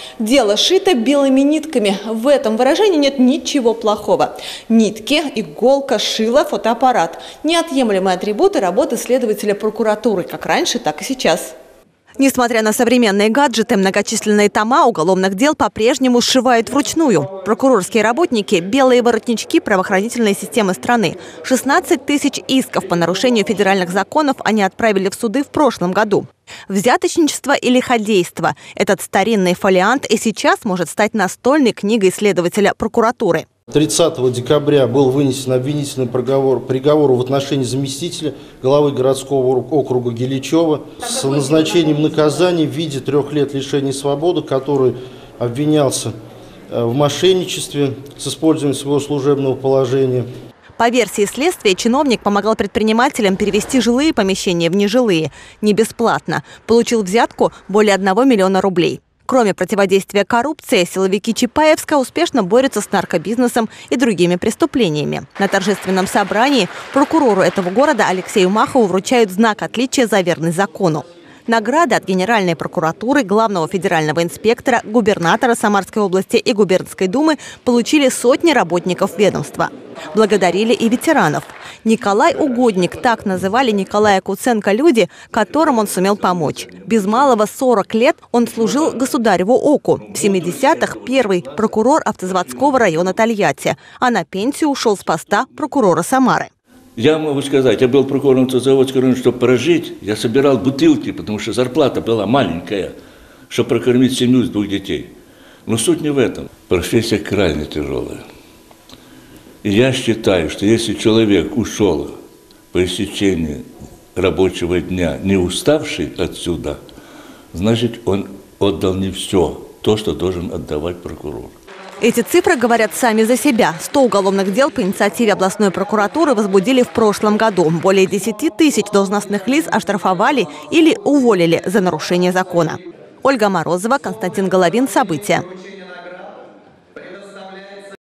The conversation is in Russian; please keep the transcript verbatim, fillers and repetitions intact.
Дело шито белыми нитками. В этом выражении нет ничего плохого. Нитки, иголка, шило, фотоаппарат – неотъемлемые атрибуты работы следователя прокуратуры, как раньше, так и сейчас. Несмотря на современные гаджеты, многочисленные тома уголовных дел по-прежнему сшивают вручную. Прокурорские работники – белые воротнички правоохранительной системы страны. шестнадцать тысяч исков по нарушению федеральных законов они отправили в суды в прошлом году. Взяточничество и лиходейство – этот старинный фолиант и сейчас может стать настольной книгой следователя прокуратуры. тридцатого декабря был вынесен обвинительный приговор, приговор в отношении заместителя главы городского округа Гиличева с назначением наказания в виде трех лет лишения свободы, который обвинялся в мошенничестве с использованием своего служебного положения. По версии следствия, чиновник помогал предпринимателям перевести жилые помещения в нежилые, не бесплатно. Получил взятку более одного миллиона рублей. Кроме противодействия коррупции, силовики Чапаевска успешно борются с наркобизнесом и другими преступлениями. На торжественном собрании прокурору этого города Алексею Махову вручают знак отличия за верность закону. Награды от Генеральной прокуратуры, главного федерального инспектора, губернатора Самарской области и губернской думы получили сотни работников ведомства. Благодарили и ветеранов. Николай Угодник – так называли Николая Куценко люди, которым он сумел помочь. Без малого сорок лет он служил государеву оку. В семидесятых – первый прокурор автозаводского района Тольятти, а на пенсию ушел с поста прокурора Самары. Я могу сказать, я был прокурором автозаводского района, чтобы прожить, я собирал бутылки, потому что зарплата была маленькая, чтобы прокормить семью с двух детей. Но суть не в этом. Профессия крайне тяжелая. И я считаю, что если человек ушел по истечении рабочего дня, не уставший отсюда, значит, он отдал не все, то, что должен отдавать прокурор. Эти цифры говорят сами за себя. сто уголовных дел по инициативе областной прокуратуры возбудили в прошлом году. Более десяти тысяч должностных лиц оштрафовали или уволили за нарушение закона. Ольга Морозова, Константин Головин. События.